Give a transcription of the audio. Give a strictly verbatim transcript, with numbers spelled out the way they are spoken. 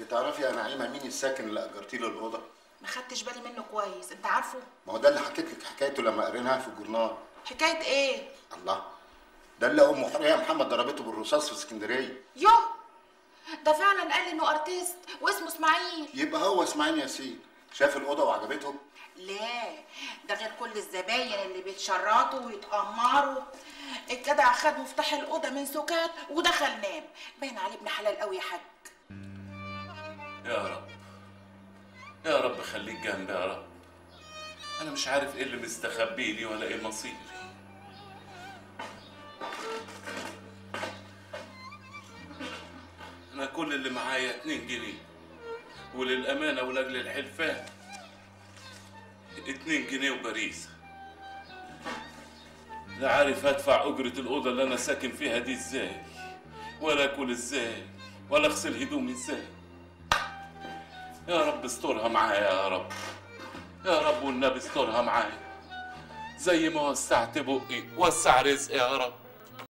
انت تعرفي يا نعيمه مين الساكن اللي اجرتي له الاوضه؟ ما خدتش بالي منه كويس، انت عارفه؟ ما هو ده اللي حكيت لك حكايته لما قريناها في الجورنال. حكايه ايه؟ الله، ده اللي ام حوريه محمد ضربته بالرصاص في اسكندريه. يوه، ده فعلا قال لي انه ارتيست واسمه اسماعيل. يبقى هو اسماعيل ياسين. شاف الاوضه وعجبته؟ لا، ده غير كل الزباين اللي بيتشرطوا ويتأمروا. الجدع خد مفتاح الاوضه من سكات ودخل نام. باين عليه ابن حلال قوي يا حاج. يا رب يا رب خليك جنبي يا رب. انا مش عارف ايه اللي مستخبي لي ولا ايه مصيري. انا كل اللي معايا اتنين جنيه، وللامانه ولاجل الحلفان اتنين جنيه وبريزه. لا عارف هدفع اجره الاوضه اللي انا ساكن فيها دي ازاي، ولا اكل ازاي، ولا اغسل هدومي ازاي. يا رب استرها معايا يا رب، يا رب والنبي استرها معايا. زي ما وسعت بقي وسع رزقي يا رب.